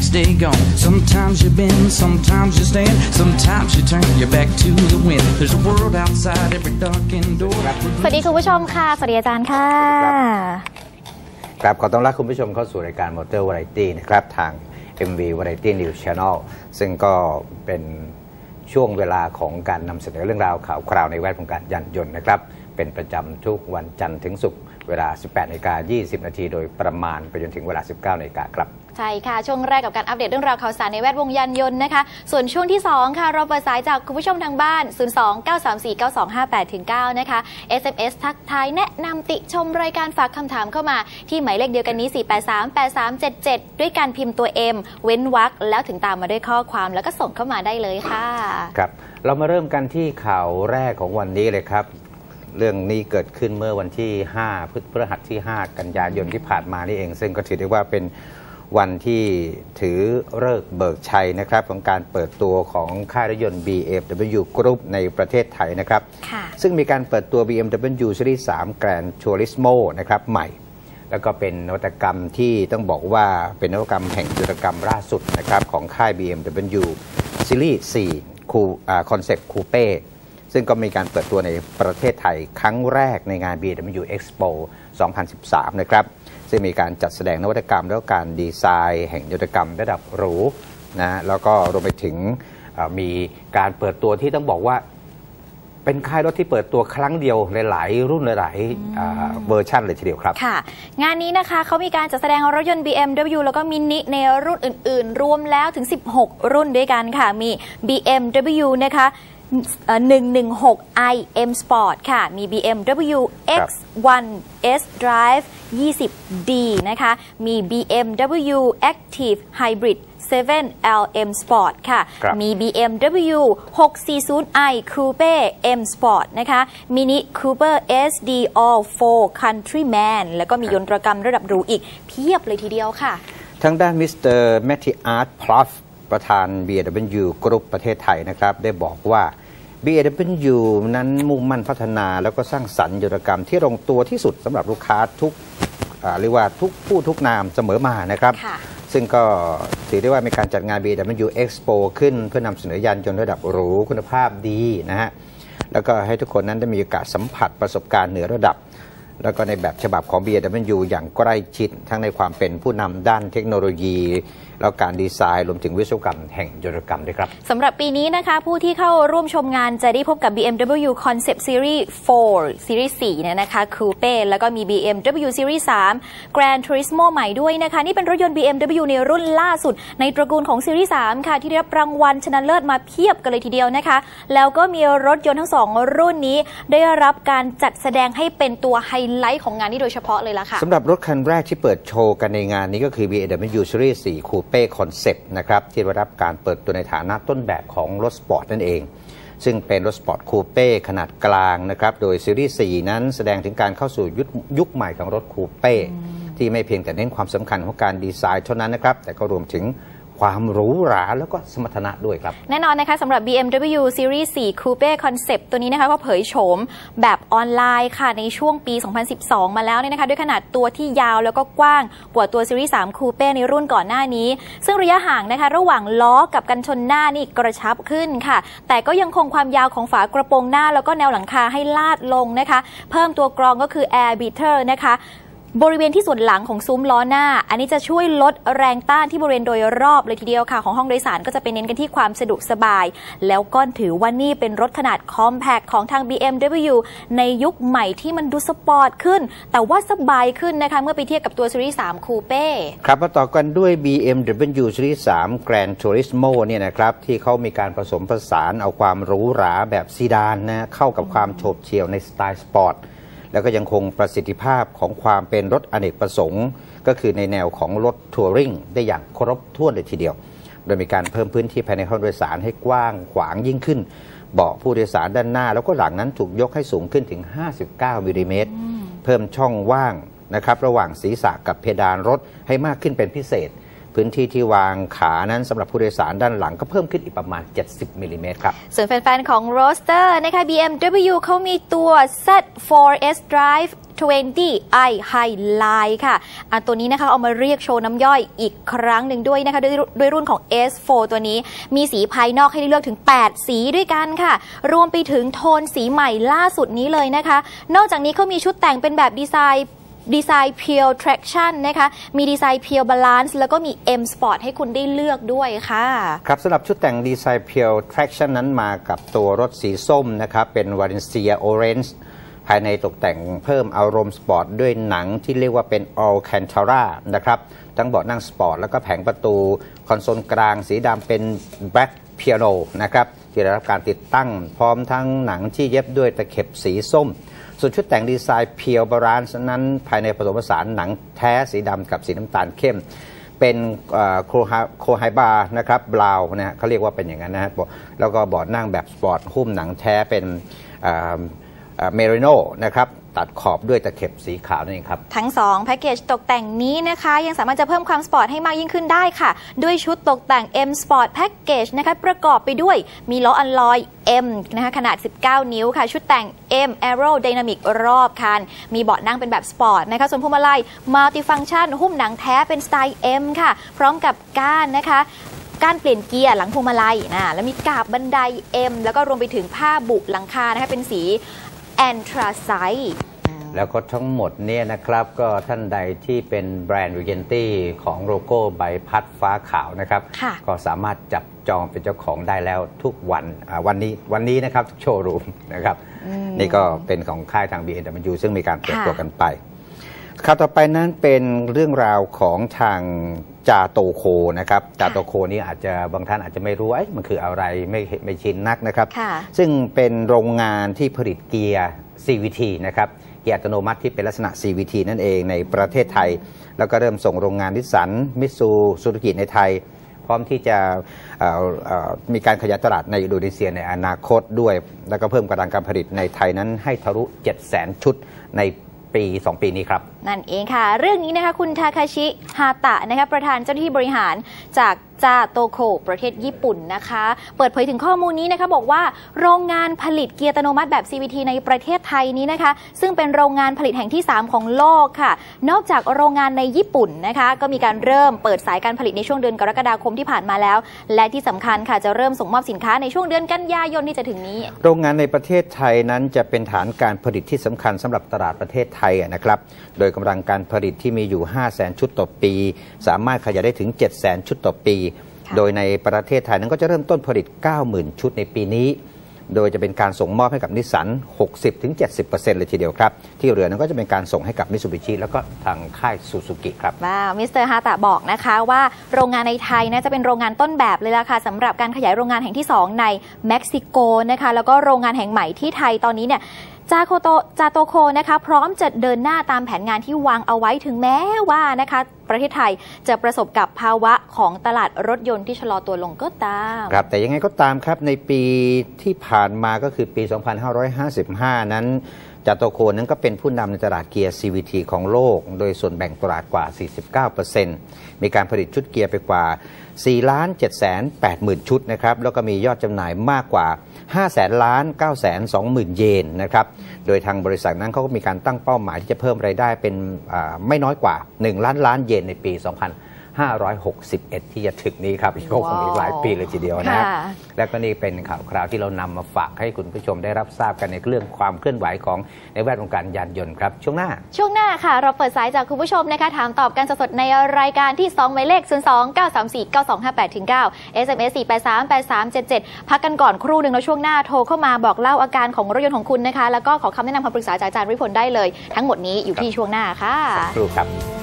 stay gone. Sometimes you bend, sometimes you stand, sometimes you turn your back to the wind. There's a world outside every darkened door. สวัสดีคุณผู้ชมค่ะสวัสดีอาจารย์ค่ะครับขอต้อนรับคุณผู้ชมเข้าสู่รายการ Motor Variety นะครับทาง MV Variety News Channel ซึ่งก็เป็นช่วงเวลาของการนำเสนอเรื่องราวข่าวคราวในแวดวงการยานยนต์นะครับเป็นประจำทุกวันจันทร์ถึงศุกร์เวลา 18:20 น.โดยประมาณไปจนถึงเวลา 19:00 น.ครับใช่ค่ะช่วงแรกกับการอัปเดตเรื่องราวข่าวสารในแวดวงยานยนต์นะคะส่วนช่วงที่2ค่ะเราเปิดสายจากคุณผู้ชมทางบ้าน 02-934-9258-9 นะคะ SMS ทักทายแนะนำติชมรายการฝากคำถามเข้ามาที่หมายเลขเดียวกันนี้ 483-8377 ด้วยการพิมพ์ตัว M เว้นวรรคแล้วถึงตามมาด้วยข้อความแล้วก็ส่งเข้ามาได้เลยค่ะครับเรามาเริ่มกันที่ข่าวแรกของวันนี้เลยครับเรื่องนี้เกิดขึ้นเมื่อวันที่5 พฤหัสที่ 5 กันยายนที่ผ่านมานี่เองซึ่งก็ถือได้ว่าเป็นวันที่ถือฤกษ์เบิกชัยนะครับของการเปิดตัวของค่ายรถยนต์ BMW Group ในประเทศไทยนะครับซึ่งมีการเปิดตัว BMW Series 3 Gran Turismo นะครับใหม่แล้วก็เป็นนวัตกรรมที่ต้องบอกว่าเป็นนวัตกรรมแห่งนวัตกรรมล่าสุดนะครับของค่าย BMW Series 4 Concept Coupe ซึ่งก็มีการเปิดตัวในประเทศไทยครั้งแรกในงาน BMW Expo 2013 นะครับซึ่งมีการจัดแสดงนวัตกรรมและการดีไซน์แห่งนวัตกรรมระดับหรูนะแล้วก็รวมไปถึงมีการเปิดตัวที่ต้องบอกว่าเป็นค่ายรถที่เปิดตัวครั้งเดียวหลายๆรุ่นหลายๆเวอร์ชันเลยทีเดียวครับค่ะงานนี้นะคะเขามีการจัดแสดงรถยนต์ BMW แล้วก็มินิในรุ่นอื่นๆรวมแล้วถึง16รุ่นด้วยกันค่ะมี BMW นะคะ116i M Sport ค่ะมี BMW X1 S Drive 20D นะคะมี BMW Active Hybrid 7 LM Sport ค่ะมี BMW 640i Coupe M Sport นะคะ Mini Cooper SD All 4 Countryman แล้วก็มียนตรกรรมระดับหรูอีกเพียบเลยทีเดียวค่ะทางด้านมิสเตอร์แมทธิอาร์ต พลัฟประธาน BMW Group ประเทศไทยนะครับได้บอกว่า BMW นั้นมุ่งมั่นพัฒนาแล้วก็สร้างสรรค์ยนตรกรรมที่ลงตัวที่สุดสำหรับลูกค้าทุกเรียกว่าทุกผู้ทุกนามเสมอมานะครับซึ่งก็ถือได้ว่ามีการจัดงาน BMW Expo ขึ้นเพื่อนำเสนอยานยนต์ระดับหรูคุณภาพดีนะฮะแล้วก็ให้ทุกคนนั้นได้มีโอกาสสัมผัสประสบการณ์เหนือระดับแล้วก็ในแบบฉบับของ BMW อย่างใกล้ชิดทั้งในความเป็นผู้นำด้านเทคโนโลยีแล้วการดีไซน์รวมถึงวิศวกรรมแห่งยนตรกรรมด้วยครับสำหรับปีนี้นะคะผู้ที่เข้าร่วมชมงานจะได้พบกับ BMW Concept Series 4 Series 4เนี่ยนะคะ Coupe แล้วก็มี BMW Series 3 Gran Turismo ใหม่ด้วยนะคะนี่เป็นรถยนต์ BMW ในรุ่นล่าสุดในตระกูลของ Series 3 ค่ะที่ได้รับรางวัลชนะเลิศมาเพียบกันเลยทีเดียวนะคะแล้วก็มีรถยนต์ทั้ง2รุ่นนี้ได้รับการจัดแสดงให้เป็นตัวไฮไลท์ของงานนี้โดยเฉพาะเลยล่ะค่ะสำหรับรถคันแรกที่เปิดโชว์กันในงานนี้ก็คือ BMW Series 4 Coupe Concept นะครับที่ได้รับการเปิดตัวในฐานะต้นแบบของรถสปอร์ตนั่นเองซึ่งเป็นรถสปอร์ตคูเป้ขนาดกลางนะครับโดยซีรีส์ 4 นั้นแสดงถึงการเข้าสู่ยุคใหม่ของรถคูเป้ที่ไม่เพียงแต่เน้นความสำคัญของการดีไซน์เท่านั้นนะครับแต่ก็รวมถึงความหรูหราแล้วก็สมรรถนะด้วยครับแน่นอนนะคะสำหรับ BMW Series 4 Coupe Concept ตัวนี้นะคะก็เผยโฉมแบบออนไลน์ค่ะในช่วงปี 2012 มาแล้วเนี่ยนะคะด้วยขนาดตัวที่ยาวแล้วก็กว้างกว่าตัว Series 3 Coupe ในรุ่นก่อนหน้านี้ซึ่งระยะห่างนะคะระหว่างล้อกับกันชนหน้านี่กระชับขึ้นค่ะแต่ก็ยังคงความยาวของฝากระโปรงหน้าแล้วก็แนวหลังคาให้ลาดลงนะคะเพิ่มตัวกรองก็คือ Air Beater นะคะบริเวณที่ส่วนหลังของซุ้มล้อหน้าอันนี้จะช่วยลดแรงต้านที่บริเวณโดยรอบเลยทีเดียวค่ะของห้องโดยสารก็จะไปเน้นกันที่ความสะดวกสบายแล้วก็ถือว่านี่เป็นรถขนาดคอมแพคของทาง BMW ในยุคใหม่ที่มันดูสปอร์ตขึ้นแต่ว่าสบายขึ้นนะคะเมื่อไปเทียบกับตัว Series 3 Coupe ครับมาต่อกันด้วย BMW Series 3 Gran Turismo เนี่ยนะครับที่เขามีการผสมผสานเอาความหรูหราแบบซีดานนะเข้ากับความโฉบเฉี่ยวในสไตล์สปอร์ตแล้วก็ยังคงประสิทธิภาพของความเป็นรถอเนกประสงค์ก็คือในแนวของรถทัวริงได้อย่างครบถ้วนเลยทีเดียวโดยมีการเพิ่มพื้นที่ภายในห้องโดยสารให้กว้างขวางยิ่งขึ้นเบาะผู้โดยสารด้านหน้าแล้วก็หลังนั้นถูกยกให้สูงขึ้นถึง59 มิลลิเมตรเพิ่มช่องว่างนะครับระหว่างศีรษะกับเพดานรถให้มากขึ้นเป็นพิเศษพื้นที่ที่วางขานั้นสำหรับผู้โดยสารด้านหลังก็เพิ่มขึ้นอีกประมาณ70มิลลิเมตรครับส่วนแฟนๆของ Roadster นะคะ BMW เขามีตัว Z4S Drive 20i Highline ค่ะตัวนี้นะคะเอามาเรียกโชว์น้ำย่อยอีกครั้งหนึ่งด้วยนะคะด้วยรุ่นของ S4 ตัวนี้มีสีภายนอกให้เลือกถึง8สีด้วยกันค่ะรวมไปถึงโทนสีใหม่ล่าสุดนี้เลยนะคะนอกจากนี้เขามีชุดแต่งเป็นแบบดีไซน์ Pure Traction นะคะมีดีไซน์ Pure Balance แล้วก็มี M Sport ให้คุณได้เลือกด้วยค่ะครับสำหรับชุดแต่งดีไซน์ Pure Traction นั้นมากับตัวรถสีส้มนะครับเป็น Valencia Orange ภายในตกแต่งเพิ่มอารมณ์สปอร์ตด้วยหนังที่เรียกว่าเป็น Alcantara นะครับทั้งเบาะนั่งสปอร์ตแล้วก็แผงประตูคอนโซลกลางสีดำเป็น Black Piano นะครับที่ได้รับการติดตั้งพร้อมทั้งหนังที่เย็บด้วยตะเข็บสีส้มส่วนชุดแต่งดีไซน์ Pure Balance นั้นภายในผสมผสานหนังแท้สีดำกับสีน้ำตาลเข้มเป็นโคไฮบาร์นะครับบราวน์นะเขาเรียกว่าเป็นอย่างนั้นนะครับแล้วก็เบาะนั่งแบบสปอร์ตหุ้มหนังแท้เป็นเมริโนนะครับตัดขอบด้วยตะเข็บสีขาวนั่นเองครับทั้ง2แพ็กเกจตกแต่งนี้นะคะยังสามารถจะเพิ่มความสปอร์ตให้มากยิ่งขึ้นได้ค่ะด้วยชุดตกแต่ง M Sport Package นะคะประกอบไปด้วยมีล้ออัลลอย M นะคะขนาด19นิ้วค่ะชุดแต่ง M Aerodynamic รอบคันมีเบาะนั่งเป็นแบบสปอร์ตนะคะส่วนพวงมาลัย Multifunction หุ้มหนังแท้เป็นสไตล์ M ค่ะพร้อมกับก้านนะคะการเปลี่ยนเกียร์หลังพวงมาลัยแล้วมีกาบบันได M แล้วก็รวมไปถึงผ้าบุหลังคานะคะเป็นสีแอนทราไซต์แล้วก็ทั้งหมดเนี่ยนะครับก็ท่านใดที่เป็นแบรนด์ Rigetti ของโลโก้ใบพัดฟ้าขาวนะครับก็สามารถจับจองเป็นเจ้าของได้แล้วทุกวันนี้นะครับทุกโชว์รูมนะครับนี่ก็เป็นของค่ายทาง BMW ซึ่งมีการเปิดตัวกันไปข่าวต่อไปนั้นเป็นเรื่องราวของทางจาโตโคนะครับจาโตโคนี่อาจจะบางท่านอาจจะไม่รู้มันคืออะไรไม่ชินนักนะครับซึ่งเป็นโรงงานที่ผลิตเกียร์ CVT นะครับเกียร์อัตโนมัติที่เป็นลักษณะ CVT นั่นเองในประเทศไทยแล้วก็เริ่มส่งโรงงานนิสสันมิตซูซูซูกิในไทยพร้อมที่จะมีการขยายตลาดในอินโดนีเซียในอนาคตด้วยแล้วก็เพิ่มกำลังการผลิตในไทยนั้นให้ทะลุ 700,000 ชุดใน2 ปีนี้ครับนั่นเองค่ะเรื่องนี้นะคะคุณทาคาชิฮาตะนะคะประธานเจ้าหน้าที่บริหารจากจาโตโคประเทศญี่ปุ่นนะคะเปิดเผยถึงข้อมูลนี้นะคะบอกว่าโรงงานผลิตเกียร์อัตโนมัติแบบ CVT ในประเทศไทยนี้นะคะซึ่งเป็นโรงงานผลิตแห่งที่3ของโลกค่ะนอกจากโรงงานในญี่ปุ่นนะคะก็มีการเริ่มเปิดสายการผลิตในช่วงเดือนกรกฎาคมที่ผ่านมาแล้วและที่สำคัญค่ะจะเริ่มส่งมอบสินค้าในช่วงเดือนกันยายนที่จะถึงนี้โรงงานในประเทศไทยนั้นจะเป็นฐานการผลิตที่สำคัญสำหรับตลาดประเทศไทยนะครับโดยกำลังการผลิตที่มีอยู่ 500,000 ชุดต่อปีสามารถขยายได้ถึง 700,000 ชุดต่อปีโดยในประเทศไทยนั้นก็จะเริ่มต้นผลิต 90,000 ชุดในปีนี้โดยจะเป็นการส่งมอบให้กับนิสสัน 60-70% เลยทีเดียวครับที่เหลือนั้นก็จะเป็นการส่งให้กับมิตซูบิชิแล้วก็ทางค่ายซูซูกิครับว้าวมิสเตอร์ฮาตะบอกนะคะว่าโรงงานในไทยนะจะเป็นโรงงานต้นแบบเลยล่ะค่ะสำหรับการขยายโรงงานแห่งที่2ในเม็กซิโกนะคะแล้วก็โรงงานแห่งใหม่ที่ไทยตอนนี้เนี่ยจาโตโคนะคะพร้อมจะเดินหน้าตามแผนงานที่วางเอาไว้ถึงแม้ว่านะคะประเทศไทยจะประสบกับภาวะของตลาดรถยนต์ที่ชะลอตัวลงก็ตามครับแต่ยังไงก็ตามครับในปีที่ผ่านมาก็คือปี 2555 นั้นจาโตโคนั้นก็เป็นผู้นำในตลาดเกียร์ CVT ของโลกโดยส่วนแบ่งตลาดกว่า 49% มีการผลิตชุดเกียร์ไปกว่า 4,780,000 ชุดนะครับแล้วก็มียอดจำหน่ายมากกว่า 5,920,000 เยนนะครับโดยทางบริษัทนั้นเขาก็มีการตั้งเป้าหมายที่จะเพิ่มรายได้เป็นไม่น้อยกว่า1 ล้านเยนในปี 2561 ที่จะถึงนี้ครับอีกคงอีกหลายปีเลยทีเดียวนะและก็นี่เป็นข่าวคราวที่เรานำมาฝากให้คุณผู้ชมได้รับทราบกันในเรื่องความเคลื่อนไหวของในแวดวงการยานยนต์ครับช่วงหน้าค่ะเราเปิดสายจากคุณผู้ชมนะคะถามตอบกันสดๆในรายการที่2หมายเลข 02-934-9258-9 SMS 483-8377 พักกันก่อนครู่หนึ่งแล้วช่วงหน้าโทรเข้ามาบอกเล่าอาการของรถยนต์ของคุณนะคะแล้วก็ขอคำแนะนำคำปรึกษาจากอาจารย์วิพลได้เลยทั้งหมดนี้อยู่ที่ช่วงหน้าค่ะสักครู่ครับ